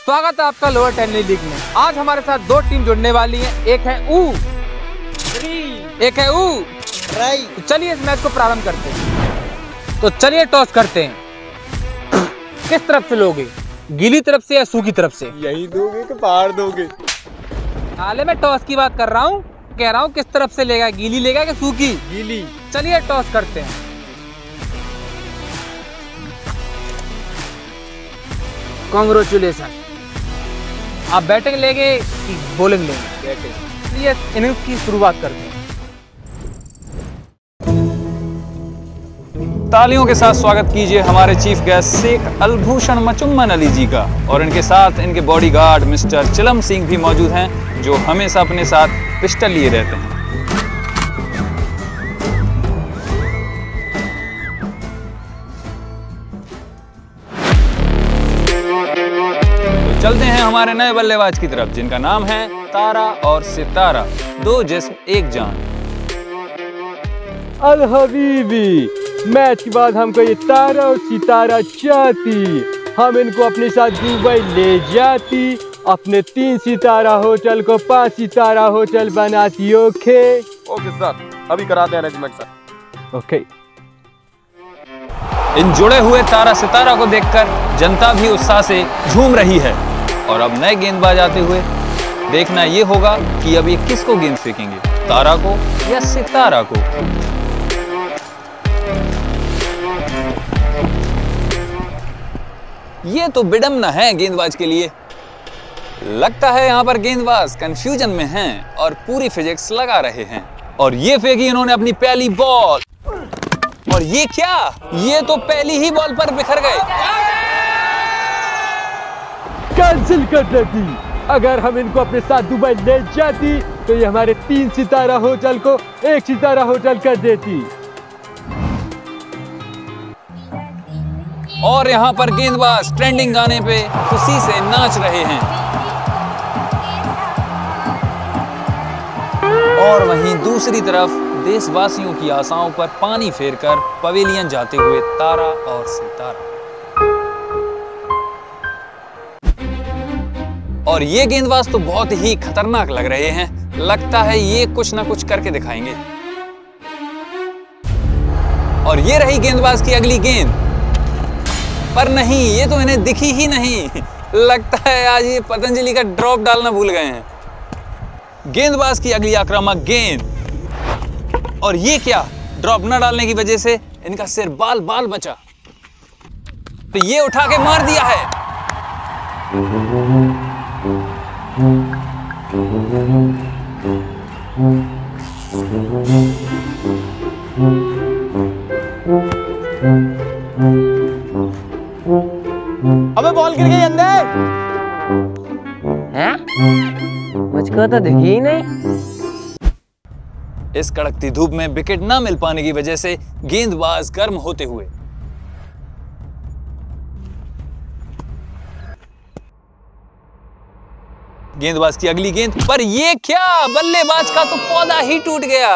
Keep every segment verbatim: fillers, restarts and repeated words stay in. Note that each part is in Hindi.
स्वागत है आपका लोअर टेनिस लीग में। आज हमारे साथ दो टीम जुड़ने वाली है, एक है ऊ एक है ऊ राई। तो चलिए इस मैच को प्रारंभ करते हैं। तो चलिए टॉस करते हैं। किस तरफ से लोगे, गीली तरफ से या सूखी तरफ से? यही दोगे कि बाहर दोगे? हाले मैं टॉस की बात कर रहा हूँ, कह रहा हूँ किस तरफ से लेगा, गीली लेगा कि सूखी? गीली। चलिए टॉस करते हैं। कांग्रेचुलेशन। आप बैटिंग लेंगे कि बॉलिंग लेंगे? बैटिंग। ये इनिंग्स की शुरुआत करते हैं। तालियों के साथ स्वागत कीजिए हमारे चीफ गेस्ट शेख अलभूषण मचुम्मन अली जी का, और इनके साथ इनके बॉडीगार्ड मिस्टर चिलम सिंह भी मौजूद हैं, जो हमेशा अपने साथ पिस्टल लिए रहते हैं। तो चलते हैं हमारे नए बल्लेबाज की तरफ, जिनका नाम है तारा और सितारा, दो जिस्म एक जान। अल हबीबी, मैच के बाद हमको ये तारा और सितारा चाहती, हम इनको अपने साथ दुबई ले जाती, अपने तीन सितारा होटल को पांच सितारा होटल बनाती। ओके ओके सर, अभी कराते हैं अरेंजमेंट सर। ओके। इन जुड़े हुए तारा सितारा को देखकर जनता भी उत्साह से झूम रही है, और अब नए गेंदबाज आते हुए देखना ये होगा कि अब ये किसको गेंद फेंकेंगे, तारा को या सितारा को। ये तो विडम्बना है गेंदबाज के लिए। लगता है यहाँ पर गेंदबाज कंफ्यूजन में हैं और पूरी फिजिक्स लगा रहे हैं। और ये फेंकी इन्होंने अपनी पहली बॉल, और ये क्या, ये तो पहली ही बॉल पर बिखर गए। कैंसिल कर देती। अगर हम इनको अपने साथ दुबई ले जाती तो ये हमारे तीन सितारा होटल को एक सितारा होटल कर देती। और यहाँ पर गेंदबाज ट्रेंडिंग गाने पे खुशी से नाच रहे हैं। और वहीं दूसरी तरफ देशवासियों की आशाओं पर पानी फेरकर पवेलियन जाते हुए तारा और सितारा। और ये गेंदबाज तो बहुत ही खतरनाक लग रहे हैं, लगता है ये कुछ ना कुछ करके दिखाएंगे। और ये रही गेंदबाज की अगली गेंद, पर नहीं, ये तो इन्हें दिखी ही नहीं। लगता है आज ये पतंजलि का ड्रॉप डालना भूल गए हैं। गेंदबाज की अगली आक्रामक गेंद, और ये क्या, ड्रॉप न डालने की वजह से इनका सिर बाल बाल बचा, तो ये उठा के मार दिया है। अबे बॉल गिर गई अंदर। हैं? मुझको तो दिखी ही नहीं। इस कड़कती धूप में विकेट ना मिल पाने की वजह से गेंदबाज गर्म होते हुए गेंदबाज की अगली गेंद, पर ये क्या, बल्लेबाज का तो पौधा ही टूट गया।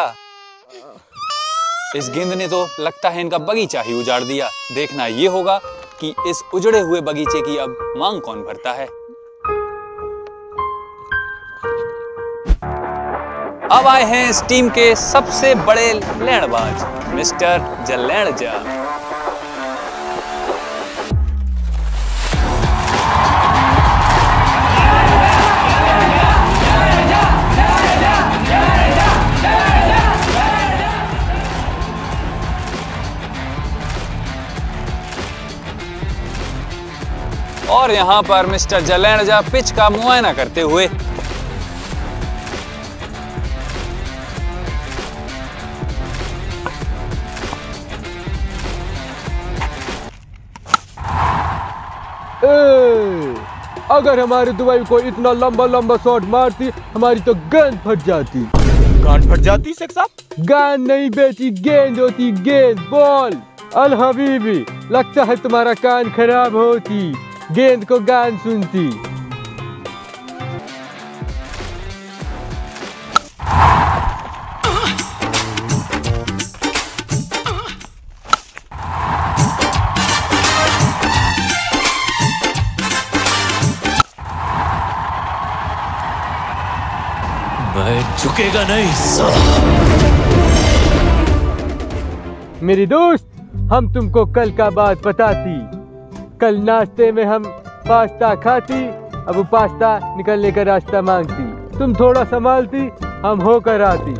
इस गेंद ने तो लगता है इनका बगीचा ही उजाड़ दिया। देखना ये होगा कि इस उजड़े हुए बगीचे की अब मांग कौन भरता है। अब आए हैं इस टीम के सबसे बड़े लैंडबाज मिस्टर जलैंडजा। और यहां पर मिस्टर जलैंडजा पिच का मुआयना करते हुए ए, अगर हमारे दुबई को इतना लंबा लंबा शॉट मारती, हमारी तो गेंद फट जाती। गांड फट जाती शेख साहब? गेंद नहीं बेटी, गेंद होती, गेंद बॉल। अल हबीबी, लगता है तुम्हारा कान खराब होती, गेंद को गान सुनती। रुकेगा नहीं साला। मेरे दोस्त, हम तुमको कल का बात बताती। कल नाश्ते में हम पास्ता खाती, अब वो पास्ता निकलने का रास्ता मांगती। तुम थोड़ा संभालती, हम होकर आती।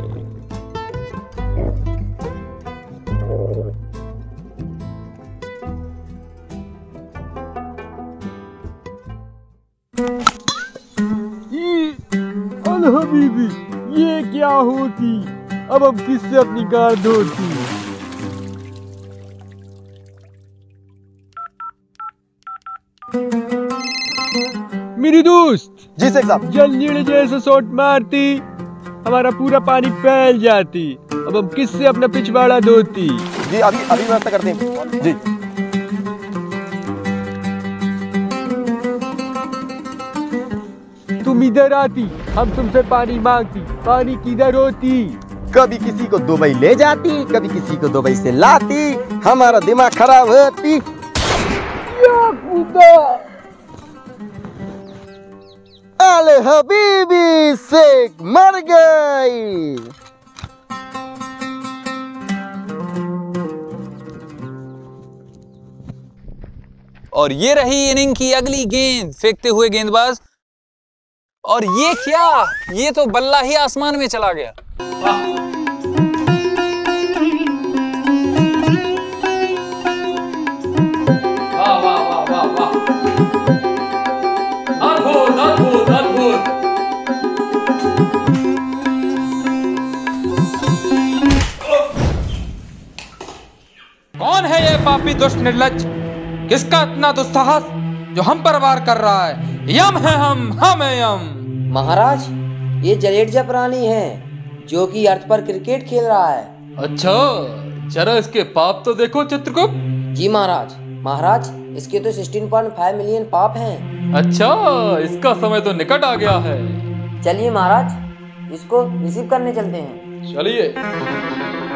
अल हबीबी, ये क्या होती? अब हम किससे अपनी गाड़ धोती? मेरी दोस्त, जी शेख साहब। जलजीरे जैसे शॉट मारती, हमारा पूरा पानी फैल जाती। अब हम किससे अपना पिछवाड़ा धोती? जी अभी अभी व्यवस्था करते हैं जी। तुम इधर आती, हम तुमसे पानी मांगती। पानी किधर होती? कभी किसी को दुबई ले जाती, कभी किसी को दुबई से लाती, हमारा दिमाग खराब होती। या खुदा! अल हबीबी शेख मर गई। और ये रही इनिंग की अगली गेंद, फेंकते हुए गेंदबाज। और ये क्या, ये तो बल्ला ही आसमान में चला गया। वाह! वाह वाह वाह वाह वाह! अद्भुत अद्भुत अद्भुत! कौन है ये पापी दुष्ट निर्लज्ज? किसका इतना दुस्साहस जो हम पर वार कर रहा है? यम है हम, हम है यम। महाराज, ये जडेजा प्राणी है जो कि अर्थ पर क्रिकेट खेल रहा है। अच्छा, जरा इसके पाप तो देखो चित्रगुप्त। जी महाराज। महाराज, इसके तो सोलह पॉइंट पाँच मिलियन पाप हैं। अच्छा, इसका समय तो निकट आ गया है। चलिए महाराज, इसको रिसीव करने चलते हैं। चलिए।